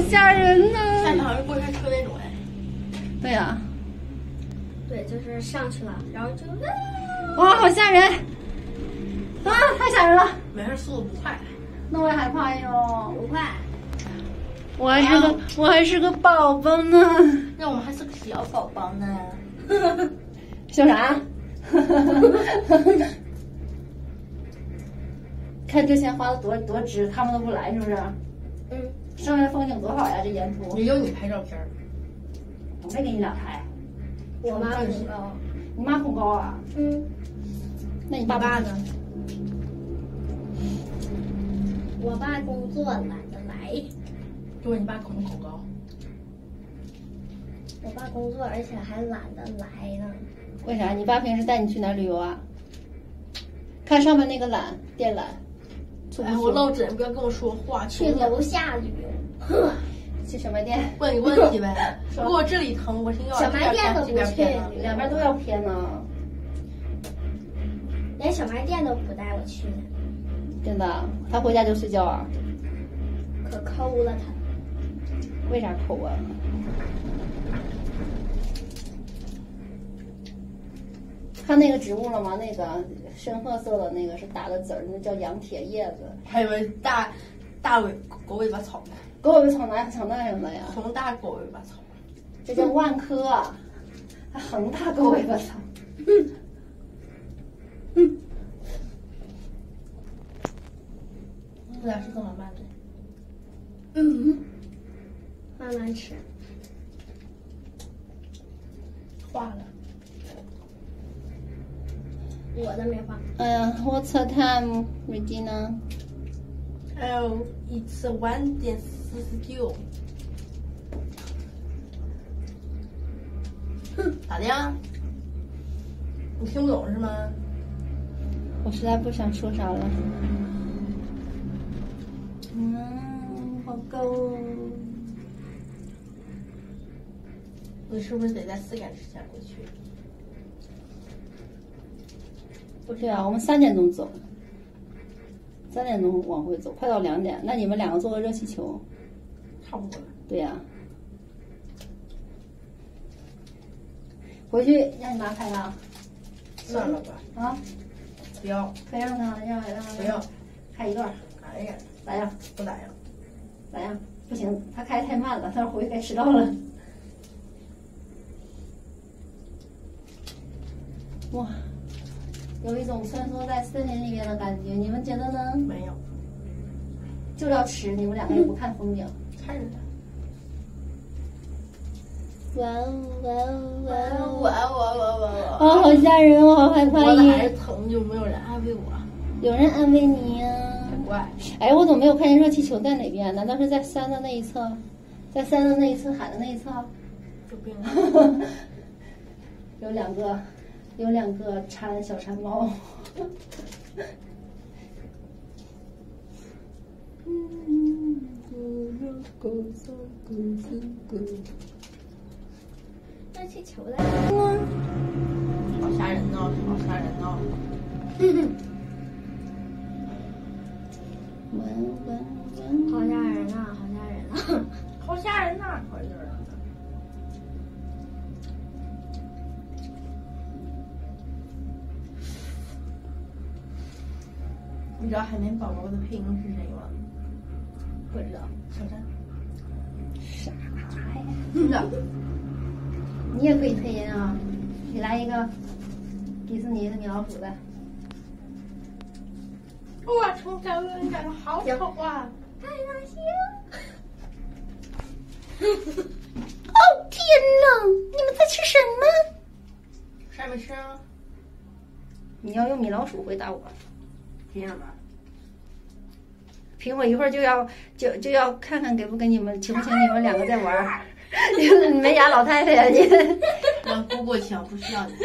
吓人呢！ 下面好像过山车那种哎。 对呀。 对，就是上去了，然后就哇，好吓人！啊，太吓人了！ 没事，速度不快。 那我也害怕哟。 不快。 我还是个宝宝呢。 那我们还是个小宝宝呢。 笑啥？看这钱花的多值，他们都不来，是不是？ 嗯。 上面风景多好呀，这沿途。 也有你拍照片。 我没给你俩拍。 我妈恐高。 你妈恐高啊？ 嗯。 那你爸爸呢？ 我爸工作懒得来。 就问你爸恐不恐高？ 我爸工作，而且还懒得来呢。 为啥？你爸平时带你去哪儿旅游啊？看上面那个缆电缆。 哎，我落枕，不要跟我说话。 去楼下旅游。 去小卖店。 问你问题呗。如果这里疼，我听要小卖店都不去， 两边都要偏呢。 连小卖店都不带我去。 真的？他回家就睡觉啊？ 可抠了他。 为啥抠啊？看那个植物了吗？那个深褐色的那个是打的籽儿，那叫羊铁叶子。 还有大狗尾巴草呢。 狗尾巴草哪长那样的呀？ 红大狗尾巴草。 这叫万科，还恒大狗尾巴草。 不然是这么慢的。 慢慢吃。 化了。 我的没化。 哎呀 ，What's the time, Regina？ 还有一次晚点49。咋的呀？你听不懂是吗？ 我实在不想说啥了。好高哦。 你是不是得在4点之前回去？ 对啊，我们3点钟走，3点钟往回走，快到2点。那你们2个坐个热气球， 差不多了。 对呀、回去让你妈开啊。 算了吧。 啊？ 不要。 非让他不要。 开一段。 哎呀， 咋样？ 不咋样。 咋样？不行，他开太慢了，他回去该迟到了。哇，有一种穿梭在森林里面的感觉，你们觉得呢？ 没有。 就要吃，你们2个也不看风景。 看着呢。 哇哦哇哦哇哦哇哦！ 哦，好吓人，我好害怕我还耶！ 疼，就没有人安慰我。 有人安慰你呀、 怪。 哎，我怎么没有看见热气球在哪边？难道是在山的那一侧？在山的那一侧，海的那一侧？ 有病啊！ 有两个小馋猫。 热气球的。 好吓人呢，好吓人呢。 好吓人呐，好吓人呐， 好吓人呐，好吓人呐。你知道海绵宝宝的配音是谁吗？ 不知道。 小山。 啥呀？ 真的。 你也可以配音啊！你来一个迪士尼的米老鼠的。 哇，从小人长得好丑啊！ 太恶心！ 哦天哪！你们在吃什么？ 啥没吃啊？ 你要用米老鼠回答我。 凭什么？ 凭我一会儿就要看看给不给你们，请不请你们2个再玩儿？你没牙老太太呀你！ 我姑姑请，不需要你。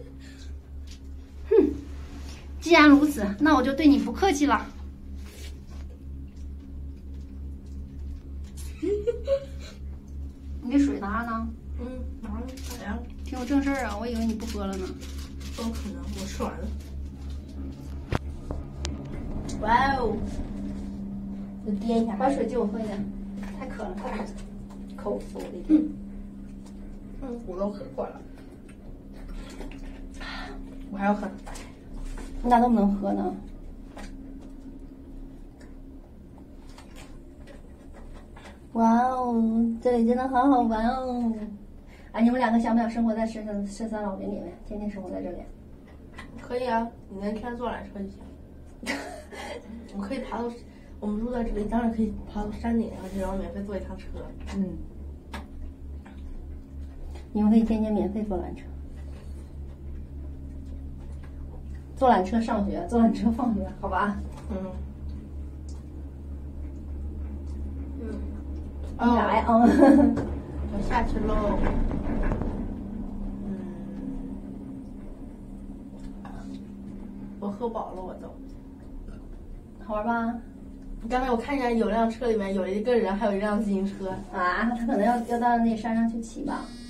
哼，既然如此，那我就对你不客气了。你这水拿着呢？ 拿着咋样？ 挺有正事儿啊，我以为你不喝了呢。 不可能，我吃完了。哇哦！我掂一下， 把水借我喝一点。 太渴了，快点口服一点。我都喝过了，我还要喝。 那能不能喝呢？哇哦，这里真的好好玩哦！哎，你们两个想不想生活在深山老林里面，天天生活在这里？ 可以啊，你能天坐缆车就行。我们可以爬到，我们住在这里，当然可以爬到山顶，然后免费坐一趟车。 你们可以天天免费坐缆车，坐缆车上学，坐缆车放学，好吧？来啊！ 我下去喽。我喝饱了，我都。 好玩吧？ 刚才我看见有辆车里面有一个人，还有一辆自行车。 啊，他可能要到那山上去骑吧。